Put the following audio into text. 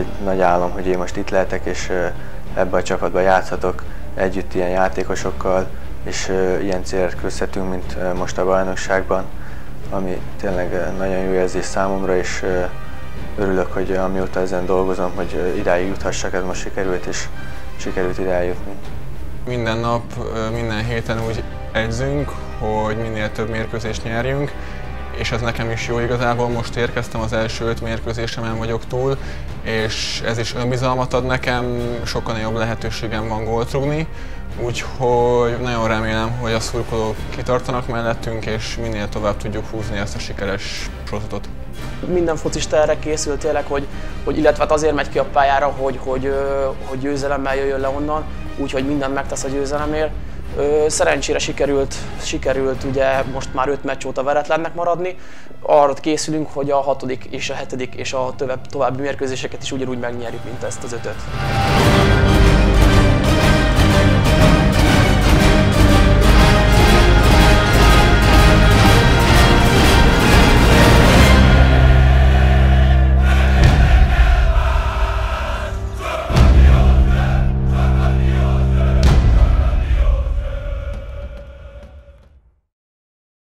egy nagy álom, hogy én most itt lehetek, és ebben a csapatban játszhatok együtt ilyen játékosokkal, és ilyen célt küzdhetünk, mint most a bajnokságban, ami tényleg nagyon jó érzés számomra, és örülök, hogy amióta ezen dolgozom, hogy idáig juthassak, ez most sikerült, és sikerült ide eljutni. Minden nap, minden héten úgy edzünk, hogy minél több mérkőzést nyerjünk, és ez nekem is jó igazából. Most érkeztem, az első 5 mérkőzésemen vagyok túl, és ez is önbizalmat ad nekem, sokkal nagyobb lehetőségem van gólt rúgni, úgyhogy nagyon remélem, hogy a szurkolók kitartanak mellettünk, és minél tovább tudjuk húzni ezt a sikeres sorozatot. Minden focista erre készül tényleg, illetve azért megy ki a pályára, hogy győzelemmel jöjjön le onnan, úgyhogy mindent megtesz a győzelemért. Szerencsére sikerült ugye most már 5 meccs óta veretlennek maradni. Arra készülünk, hogy a 6. és a 7. és a további mérkőzéseket is ugyanúgy megnyerjük, mint ezt az 5-öt.